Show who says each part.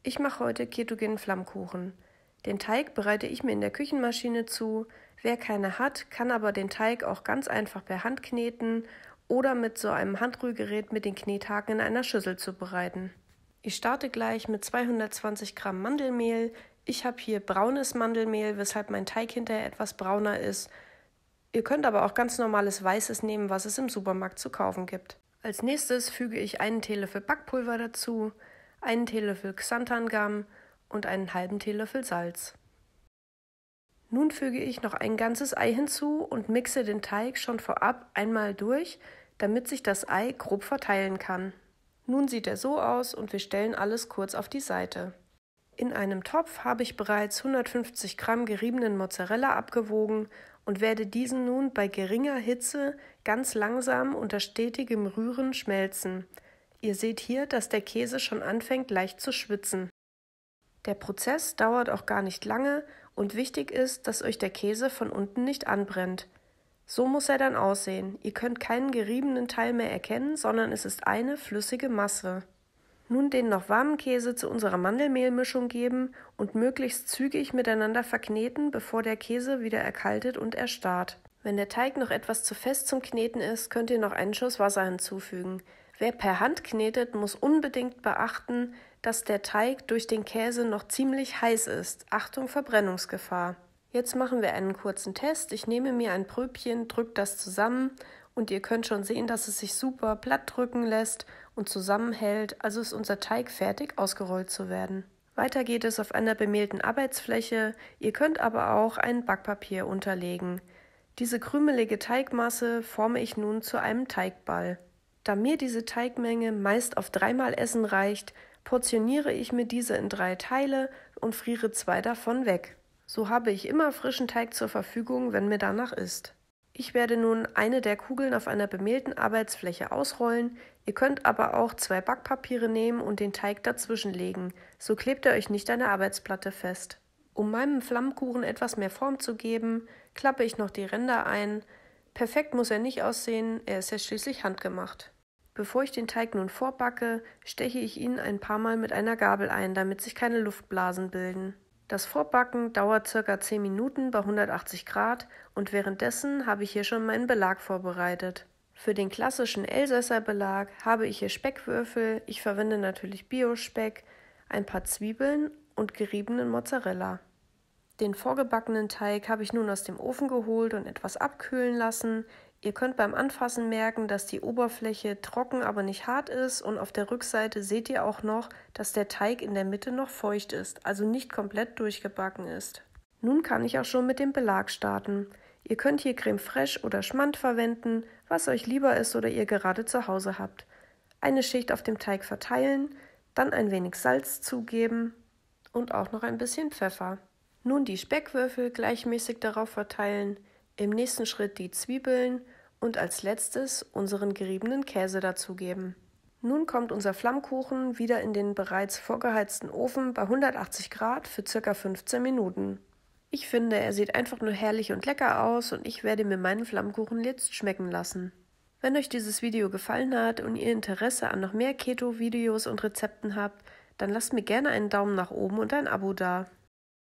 Speaker 1: Ich mache heute ketogenen Flammkuchen. Den Teig bereite ich mir in der Küchenmaschine zu. Wer keine hat, kann aber den Teig auch ganz einfach per Hand kneten oder mit so einem Handrührgerät mit den Knethaken in einer Schüssel zubereiten. Ich starte gleich mit 220 Gramm Mandelmehl. Ich habe hier braunes Mandelmehl, weshalb mein Teig hinterher etwas brauner ist. Ihr könnt aber auch ganz normales Weißes nehmen, was es im Supermarkt zu kaufen gibt. Als nächstes füge ich einen Teelöffel Backpulver dazu, einen Teelöffel Xanthan-Gamm und einen halben Teelöffel Salz. Nun füge ich noch ein ganzes Ei hinzu und mixe den Teig schon vorab einmal durch, damit sich das Ei grob verteilen kann. Nun sieht er so aus und wir stellen alles kurz auf die Seite. In einem Topf habe ich bereits 150 Gramm geriebenen Mozzarella abgewogen und werde diesen nun bei geringer Hitze ganz langsam unter stetigem Rühren schmelzen. Ihr seht hier, dass der Käse schon anfängt leicht zu schwitzen. Der Prozess dauert auch gar nicht lange und wichtig ist, dass euch der Käse von unten nicht anbrennt. So muss er dann aussehen. Ihr könnt keinen geriebenen Teil mehr erkennen, sondern es ist eine flüssige Masse. Nun den noch warmen Käse zu unserer Mandelmehlmischung geben und möglichst zügig miteinander verkneten, bevor der Käse wieder erkaltet und erstarrt. Wenn der Teig noch etwas zu fest zum Kneten ist, könnt ihr noch einen Schuss Wasser hinzufügen. Wer per Hand knetet, muss unbedingt beachten, dass der Teig durch den Käse noch ziemlich heiß ist. Achtung, Verbrennungsgefahr. Jetzt machen wir einen kurzen Test. Ich nehme mir ein Pröbchen, drücke das zusammen und ihr könnt schon sehen, dass es sich super platt drücken lässt und zusammenhält, also ist unser Teig fertig ausgerollt zu werden. Weiter geht es auf einer bemehlten Arbeitsfläche, ihr könnt aber auch ein Backpapier unterlegen. Diese krümelige Teigmasse forme ich nun zu einem Teigball. Da mir diese Teigmenge meist auf 3-mal Essen reicht, portioniere ich mir diese in 3 Teile und friere 2 davon weg. So habe ich immer frischen Teig zur Verfügung, wenn mir danach ist. Ich werde nun eine der Kugeln auf einer bemehlten Arbeitsfläche ausrollen. Ihr könnt aber auch 2 Backpapiere nehmen und den Teig dazwischen legen. So klebt er euch nicht an der Arbeitsplatte fest. Um meinem Flammkuchen etwas mehr Form zu geben, klappe ich noch die Ränder ein. Perfekt muss er nicht aussehen, er ist ja schließlich handgemacht. Bevor ich den Teig nun vorbacke, steche ich ihn ein paar Mal mit einer Gabel ein, damit sich keine Luftblasen bilden. Das Vorbacken dauert ca. 10 Minuten bei 180 Grad und währenddessen habe ich hier schon meinen Belag vorbereitet. Für den klassischen Elsässer Belag habe ich hier Speckwürfel, ich verwende natürlich Biospeck, ein paar Zwiebeln und geriebenen Mozzarella. Den vorgebackenen Teig habe ich nun aus dem Ofen geholt und etwas abkühlen lassen. Ihr könnt beim Anfassen merken, dass die Oberfläche trocken, aber nicht hart ist und auf der Rückseite seht ihr auch noch, dass der Teig in der Mitte noch feucht ist, also nicht komplett durchgebacken ist. Nun kann ich auch schon mit dem Belag starten. Ihr könnt hier Creme fraiche oder Schmand verwenden, was euch lieber ist oder ihr gerade zu Hause habt. Eine Schicht auf dem Teig verteilen, dann ein wenig Salz zugeben und auch noch ein bisschen Pfeffer. Nun die Speckwürfel gleichmäßig darauf verteilen, im nächsten Schritt die Zwiebeln und als letztes unseren geriebenen Käse dazugeben. Nun kommt unser Flammkuchen wieder in den bereits vorgeheizten Ofen bei 180 Grad für ca. 15 Minuten. Ich finde, er sieht einfach nur herrlich und lecker aus und ich werde mir meinen Flammkuchen jetzt schmecken lassen. Wenn euch dieses Video gefallen hat und ihr Interesse an noch mehr Keto-Videos und Rezepten habt, dann lasst mir gerne einen Daumen nach oben und ein Abo da.